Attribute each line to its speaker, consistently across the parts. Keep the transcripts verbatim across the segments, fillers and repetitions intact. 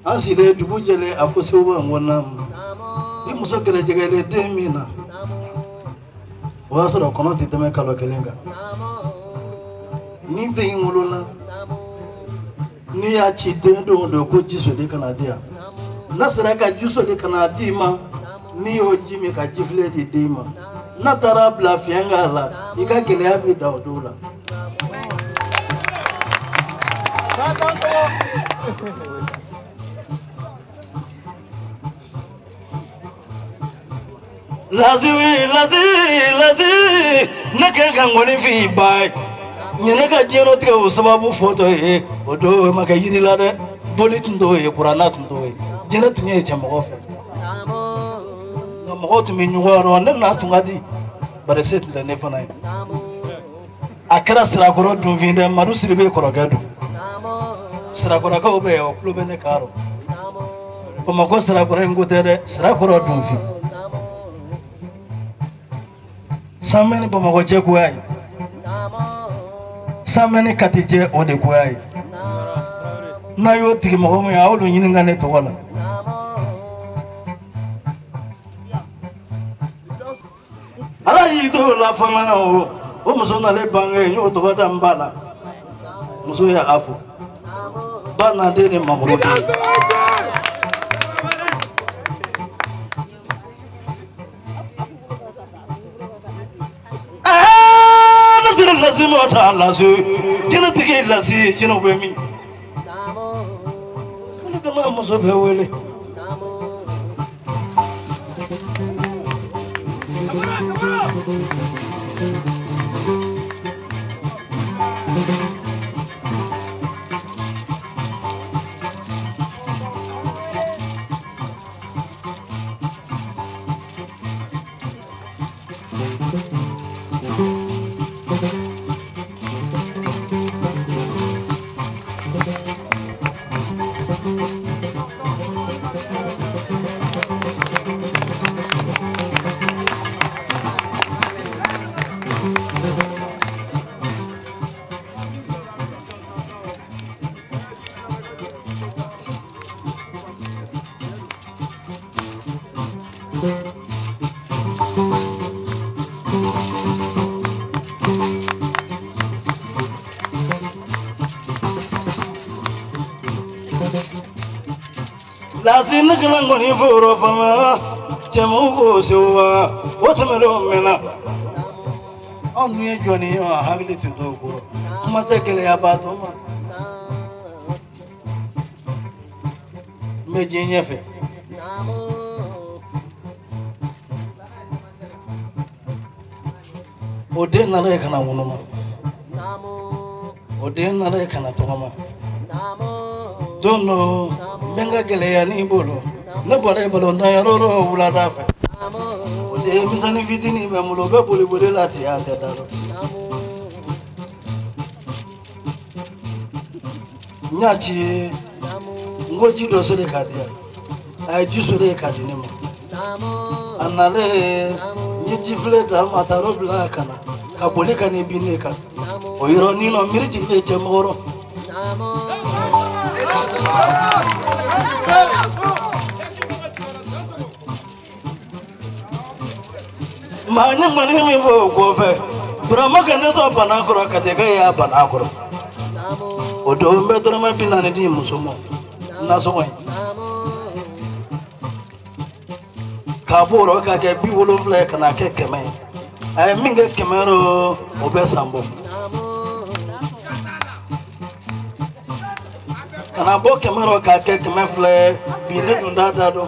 Speaker 1: asile dubujele afusuwa ngwana imuso kere jegele demina waso do kono titeme kalo kelenga ni de ngulula ni ya chi de do do ko jiso de kanadia nasara ka jiso de kanadima ni oji me ka jifle de dima na tara bla fianga la ika kele abi da odula lazi lazi lazi nakanga ngoni fi bai nyanaga jeno tiga usababu foto e odo maka yiri la de bolit ndo e kuranat ndo e jena tunye chamo fe ngamo to mi nyuwaro na na tungadi bare set de ne fana akara sira goro du vinde maru sirbe korogado sira goro ka obe o club ne karo como ko sira goro ngotere sira goro du vi sameni bama ko je ko ay sameni katije o de ko ay na yo tigi mo mo ya o lu nyini ngane to wala ala yi do la fama o o muso na le bange nyo to wada mbala muso ya afu bana de ne mamuru lazim ota lazu jina tike lazi jina bemi kuna kama muso bewele lazim nakala ngoni furo fama chemu go sewa watamelo mena anu ye joni ya habili tudo go mata kele ya bato ma meje nyefe ode na le kana wono ma ode na le kana to ma dono menga gele ya ni bolo na bole bolo na yororo wula dafa ode misani vidini be mulo be bole bole lati ya te daro nyachi ngoji do sele kadia ay juso de kadini mo anale ni jifle da mataro bla kana ka bole kana bineka o yoro ni no mirji de chemoro manya mani mi vo go fe brama kana so banakoro katega ya banakoro odo mbedro ma binane di musumo na so wai kaburo ka ke bi wolo fle kana ke keme ay minga kemero obesambo kana bo kemero ka ke keme fle bi ne dunda dado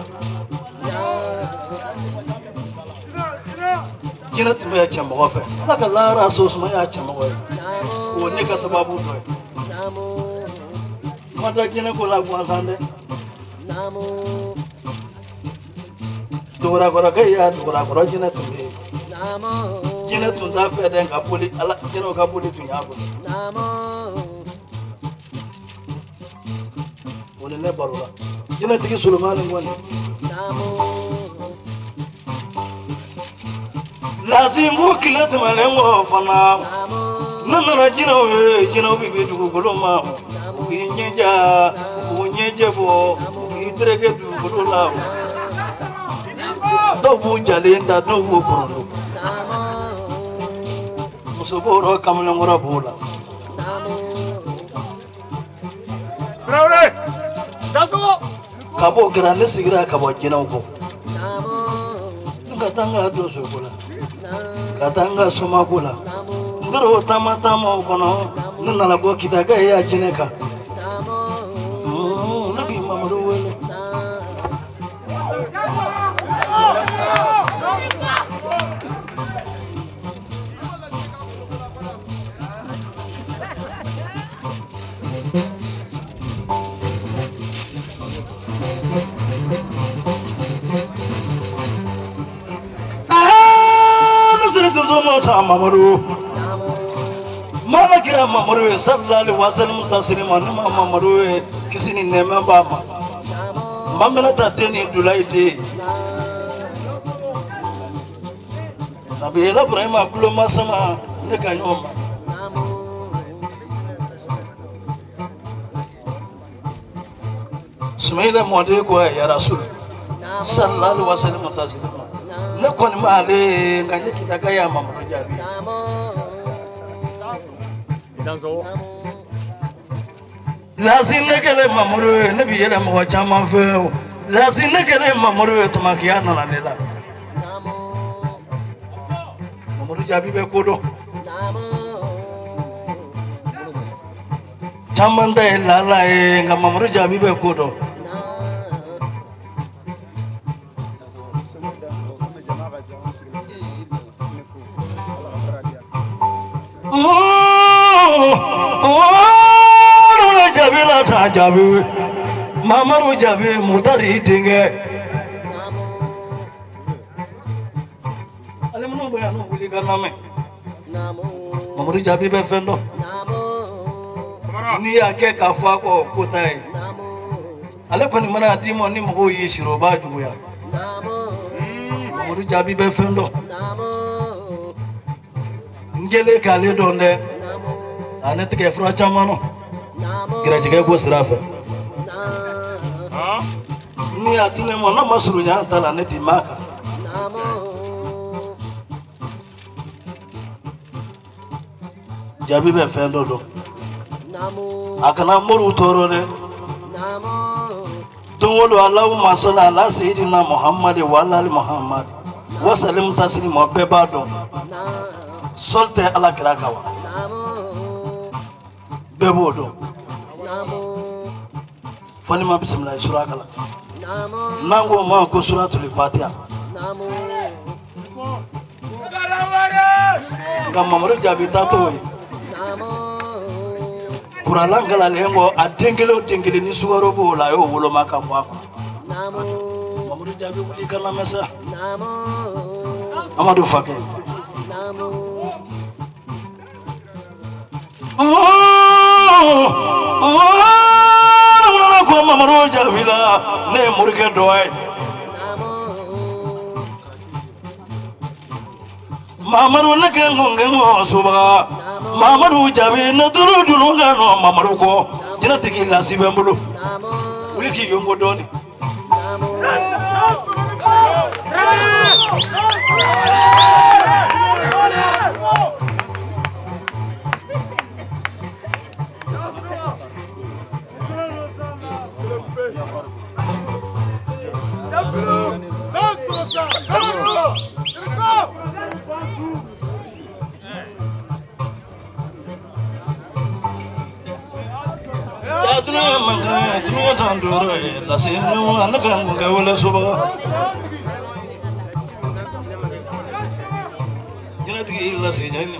Speaker 1: jina tume ya chamo fe ala ka lara so so ya chamo we o ne ka sababu do mata jina ko la bwansande dora gora ke ya dora gora jina tume jina tunda fe den ka poli ala jina ka poli tunya bo woni ne barula jina tigi sulman ngoni lazim wakilat malengo fana nana jina we jina bi be dugu goloma winyeja winyeje bo direge du bulula do bu jalenda do bu korondo musoboro kamlo ngora bula
Speaker 2: Bravo! Daso!
Speaker 1: Kabo grande sigira kabo jina uko ngatanga do so bula katanga soma bula ndoro tama tama ukono nana bo kitaga ya jineka mm nabi mamadu wele Mamadu Malakira Mamadu sallallahu alaihi wasallam taslima nima Mamadu kisini nema bama Mamela tateni dulaide Nabi Ibrahim akulo masama nekanyoma Sumaila mode ko ya Rasul sallallahu alaihi wasallam taslima ne koni male nganye kitaka ya Mamadu jabi
Speaker 2: Danzo
Speaker 1: lazim ne kele Mamadu ne bi yele mo chama fe lazim ne kele Mamadu tumakia na nela Mamadu jabi be kodo chamanda lala e nga Mamadu jabi be kodo Jabi Mamaru Jabi Mutari Dinge Alemno bayano buliga name Mamaru Jabi be fendo ni ake kafa ko kotai ale ko ni mana dimo ni mo yishiro ba juya Mamaru Jabi be fendo ngele kale donde ane tike fra chamano gira jige go sirafa ni atine mo na masuru nya tala ne di maka Jabi be fendo do akana muru torore tunwolo Allahumma salli ala sayyidina Muhammad wa ala ali Muhammad wa sallim taslima bebado solte ala kirakawa bebodo fani ma bismillah sura kala nango ma ko suratul fatiha ngam Mamadu Jabi tato kurala ngala lengo adengelo dengeli ni suwaro bo la yo wolo maka kwa Mamadu Jabi wuli kana mesa Amadou Fake ko Mamadu Jabi la ne murke doy Mamadu ne kengo ngengo suba Mamadu Jabi ne dulu dulu ngano Mamadu ko dina tigi la sibembulu uliki yongo doni Jatuh mangga, tuh tandur, nasi nu anak yang gaul suba. Jangan tinggi nasi jangan.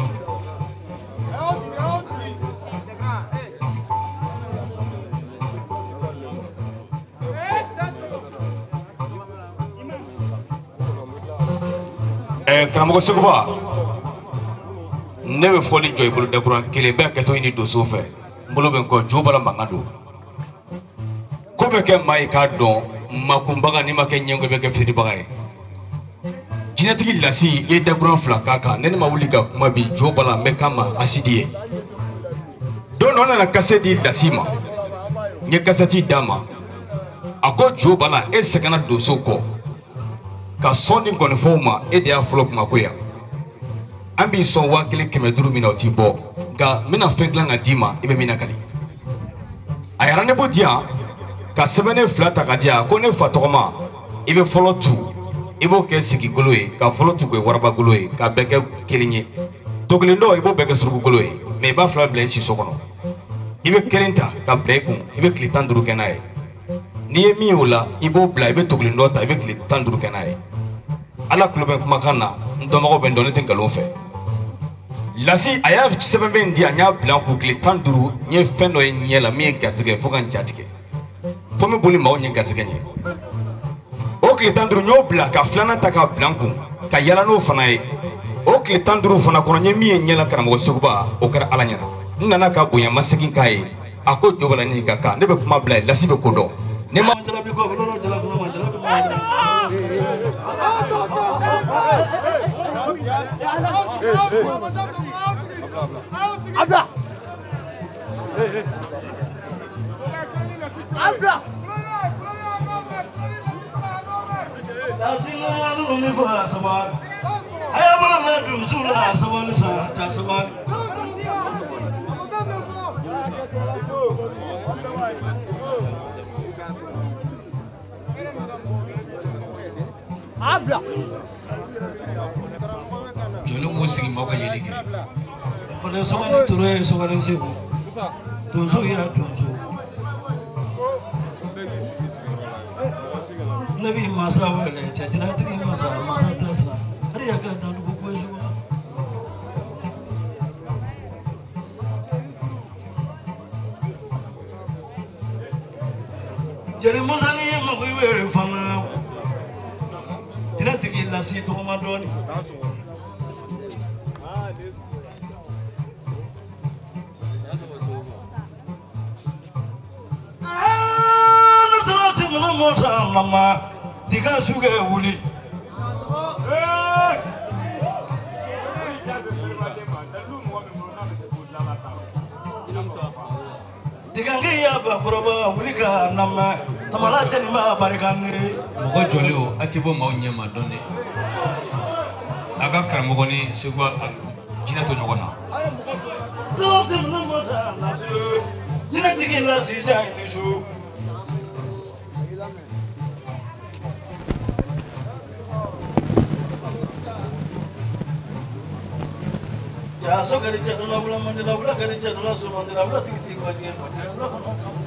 Speaker 3: Eh, kamu kau suka apa? Never falling joy bulu dakuran kile be keto ini dosu fe. Bulu bengko jubala mangadu. Ko be ke mai ka don makumbaga ni make nyengo be ke fiti bagai. Jinatiki lasi e dakuran flaka ka nene mawuli ga kuma bi jubala me kama asidie. Don ona na kaseti lasima. Nye kaseti dama. ako jo bala e segana doso ko ka soni ngoni foma e de aflo kuma ko ya ambi so wakile kemeduru mina otibo ga mina fengla ngadima ibe mina kali ayara ne bodia ka sebene flata kadia ko ne fatoma ibe folo tu ibo ke sigi goloe ka folo tu ko warba goloe ka beke kelinye toklindo ibo beke surugu goloe me ba fla bla ci sokono ibe kelenta ka bleku ibe klitan duru kenae ni emi ola ibo bla ibe toklindo ta ibe klitan duru kenae ala kluben kuma kana ndomago ben donete ngalo fe lasi aya seven ben dia nya blanco klitan duru nye fendo e nyela mi garzige fokan jatike fomi boli mawo nye garzige nye o klitan duru nyo bla ka flana ta ka blanco ka yala no fana e o klitan duru fana kono nye mi nyela karamo seguba o kara ala nyana nana ka bonya masekin kai ako jobala ni kaka ne be kuma bla lasi be kodo ne ma
Speaker 1: jala bi ko lo jala ko ma jala ko ma
Speaker 2: Abla. Abla.
Speaker 1: lazina lu ni fa sabal aya bala na du sula sabal ta ta sabal
Speaker 2: Abla.
Speaker 3: jolo musiki moko yeli ke
Speaker 1: fale so ni ture so ni se donso ya donso nabi masa wala cha jina tiki masa masa tasna hari ya ka dan ko ko ju jere musani mo ko were fana jina tiki la si to ma doni mota mama diga suge wuli diga ngi ya ba kuroba wuli ka nama tamala jeni ma barikane
Speaker 3: mogo jolio atibo mawo nyema donne aga karamo ni sugwa jina to nyogona
Speaker 1: to sim no mota na su jina digi la si ja ni su ya so gari chadula bula mandela bula gari chadula so mandela bula tiki tiki kwa tiki kwa tiki bula kono kamu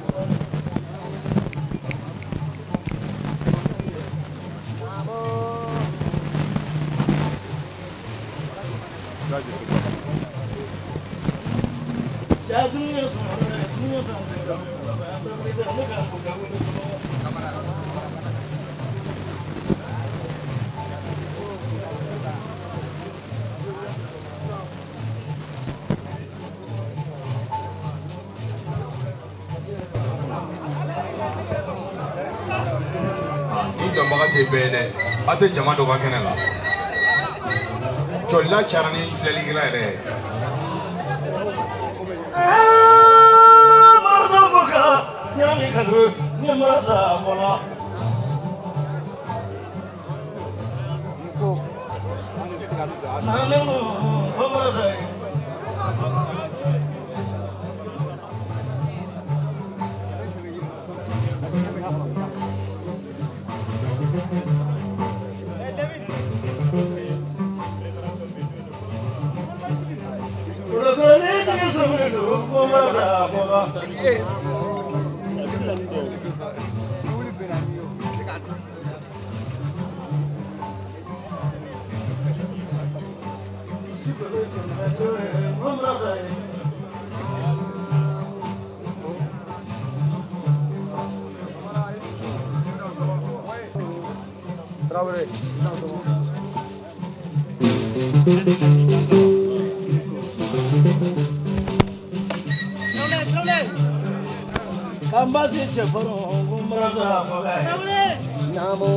Speaker 1: ya dunia semua dunia tanpa anda tidak negara bukan bukan semua
Speaker 3: bene ate jama do bakene la cholla charani fleli gila re
Speaker 1: ah marzo boka nyami kalu nyamara mola nanu komara
Speaker 4: Traore.
Speaker 1: Kambasi chefaro kumraza fogai. Namo.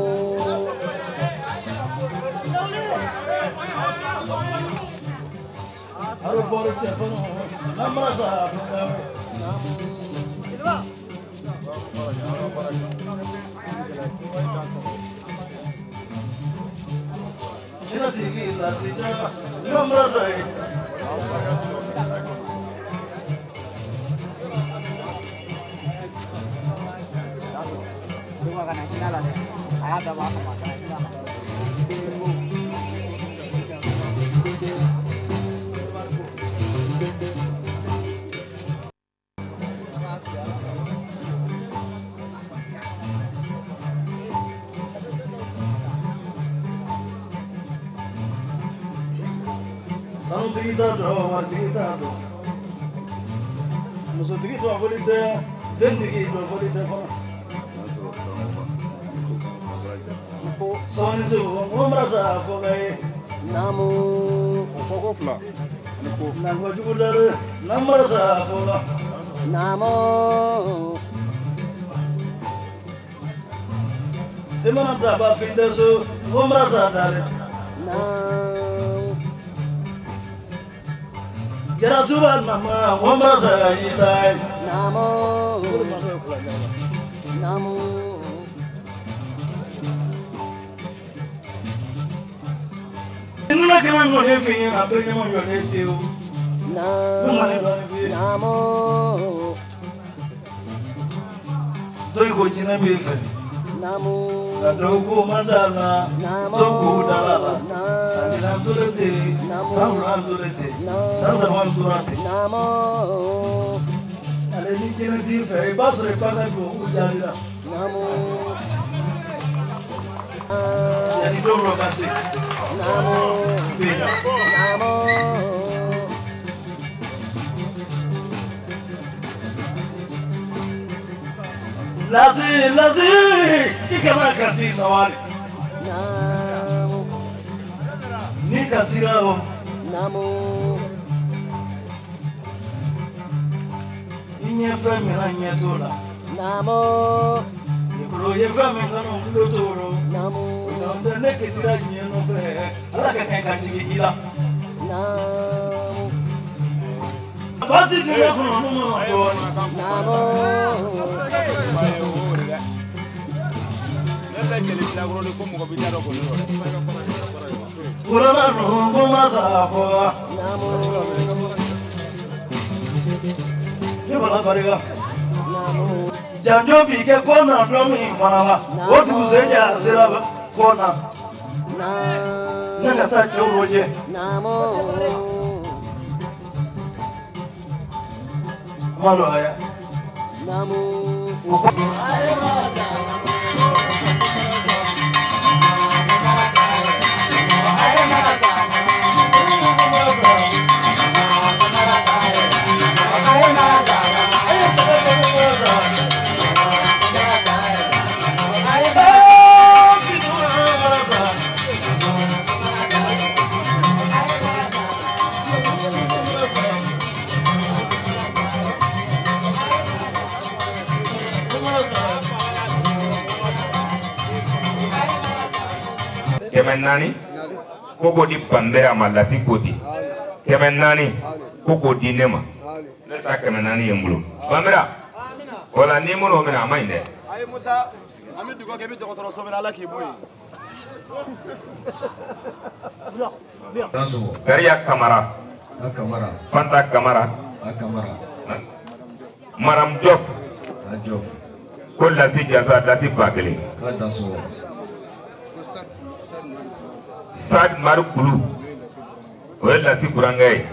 Speaker 1: Haru bori chefaro namraza fogai. Ina tigi la sija nomra rai. Sandrida do Ardida do Musudigi do Abolide Dendigi do Abolide Fana Sonizu Umrata Fogai Namu Fogofla Namu Jugudare Namrata Foga Namu Simanata Bafindesu Umrata Dare Namu Jarasuban Mama Umrata Idai Namu Namu Inna kama ngone fi abenye mo yone teu Namu Doi ko jina be fe Namu Dogo madala Dogo dalala Sanila durete Sanla durete Sanza mandurate Namu Ale ni jina di fe basre paga go ujalila Namu Yani dobro kasi Namu Beda Namu Lazi lazi ikama kasi sawali Namu Ni kasirao Namu Inye feme na nye dola Namu Nikolo ye feme kano mlo toro Namu Unonde ne kesira nye no fe Ala kake kajigi ila Namu Basi kaya kuno nuno doni Namu Kurana rungu mazafo Namu Jebala bariga Namu Janjo bike kona domi manawa Otu seja siraba kona Namu Nangata choroje Namu Malo haya Namu
Speaker 4: Kemenani koko di pandera malasi koti kemenani koko di nema neta kemenani yembulu bamira wala ni mono mena mainde
Speaker 2: ay Musa ami dugo kebi to ko so mena la ki boy
Speaker 4: Garia Kamara
Speaker 5: Kamara
Speaker 4: Fanta Kamara
Speaker 5: Kamara
Speaker 4: Maram Diop
Speaker 5: Diop
Speaker 4: ko la si jaza la si bakele
Speaker 5: Kadanso
Speaker 4: Sad Marukulu o la si kurangai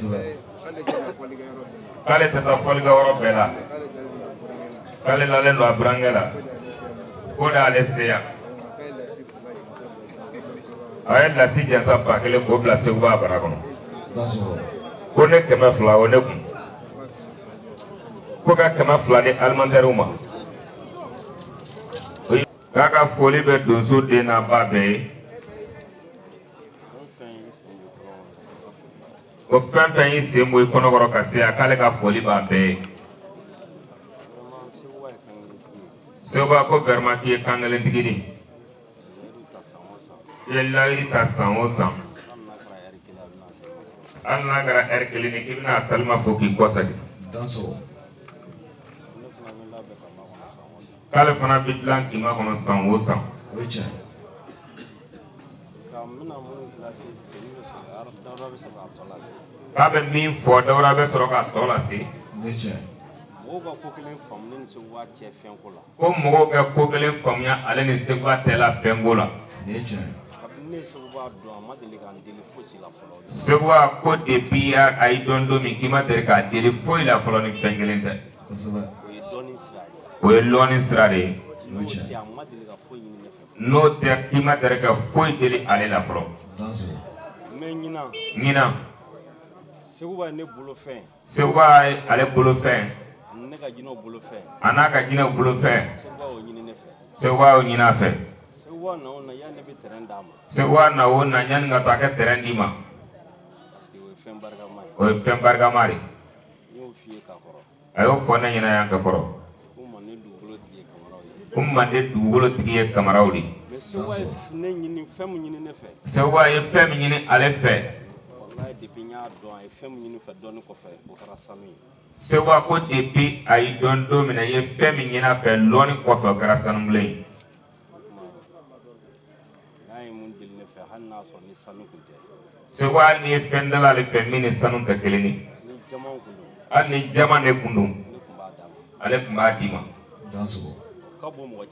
Speaker 4: kale tata folga woro bela kale la len lo abrangela ko da leseya ay la si jaza bakele ko bla se ba barakono ko ne kema fla o ne ku ko ka kema fla de almanderuma kaka foli be donso de na babe ko fɛn fɛn y'i sen bɔ i kɔnɔkɔrɔ ka se a k'ale ka foli b'a bɛɛ ye Seba ko vraiment k'i ye kan kelen tigi de i ye layidu ta san o san hali n'a kɛra heure kelen k'i bɛna Salima fo k'i kɔsegin k'ale fana bɛ dilan kima kɔnɔ san o san.
Speaker 5: O ye tiɲɛ.
Speaker 4: k'a bɛ min fɔ Dawuda bɛ sɔrɔ k'a tɔ lase.
Speaker 5: O ye tiɲɛ.
Speaker 4: ko mɔgɔw ka ko kelen faamuya ale ni Seguba tɛ la fɛnko la.
Speaker 5: O ye tiɲɛ.
Speaker 4: Seguba ko depuis a yi dɔn don min k'i ma deli k'a deli foyi la fɔlɔ ni fɛn kelen tɛ.
Speaker 5: Kosɛbɛ.
Speaker 4: o ye lɔɔni sira de ye.
Speaker 5: O ye tiɲɛ.
Speaker 4: n'o tɛ k'i ma deli ka foyi deli ale la fɔlɔ. ɲinan. Seguba ye ne bolo fɛn. Seguba ye ale bolo fɛn. a n'a ka jinɛw bolo fɛn. Seguba y'o ɲini a fɛ. Seguba na o na yanni ka to a kɛ terrain di ma. o ye fɛn barikama de. a y'o fɔ ne ɲɛna yan ka kɔrɔ. ko Mande dugukolo tigi ye Kamaraw de. Seguba ye fɛn min ɲini ale fɛ. Seguba ko depuis a yi dɔn don min na i ye fɛn min ɲini a fɛ lɔɔni kɔfɛ o kɛra sanubilen ye. Seguba hali n'i ye fɛn dala ale fɛ min ni sanu tɛ kelen ye. hali ni jama de kun don ale tun b'a d'i ma. o ka bon mɔgɔ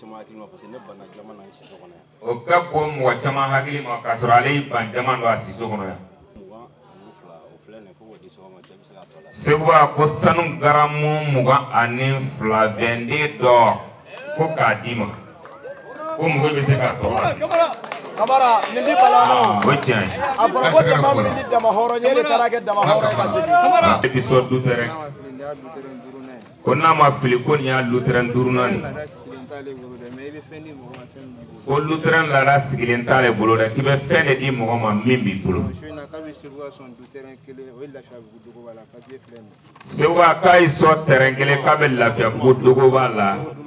Speaker 4: caman hakili ma k'a sɔrɔ ale y'i ban jama don a siso kɔnɔ yan. Seguba ko sanu garamu mugan ani fila vɛnden dɔ ko k'a d'i ma ko mɔgɔ bɛ se k'a tɔgɔ.
Speaker 2: Kamara nindi balano.
Speaker 4: o tiɲɛ.
Speaker 2: a fɔra ko dama min ni dama hɔrɔn ye ne taara kɛ dama hɔrɔn ye ka segin.
Speaker 4: e bɛ sɔn du tɛrɛn. ko n'a ma fili ko nin y'a lutɛrɛn duurunan ye. ko lutɛrɛn laada sigilen t'ale bolo dɛ k'i bɛ fɛn de di mɔgɔ ma min b'i bolo. Seguba k'a y'i sɔn tɛrɛn kelen k'a bɛ Lafiyabugu Dogoba la